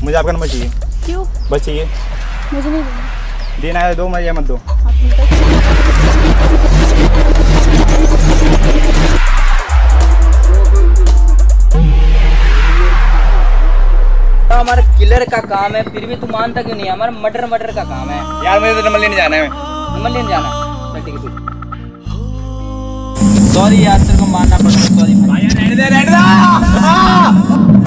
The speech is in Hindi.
मुझे आपका नंबर चाहिए। क्यों? बस चाहिए। मुझे नहीं देना। देना है दो, मैं या मत दो। हमारा किलर का काम है, फिर भी तू मानता क्यों नहीं? हमारा मर्डर का काम है यार। मुझे तो नंबर लेने जाना है। नंबर लेने जाना? चल ठीक है। सॉरी यार, तेरे को मानना पड़ता है। सॉरी भाई। रहने दे।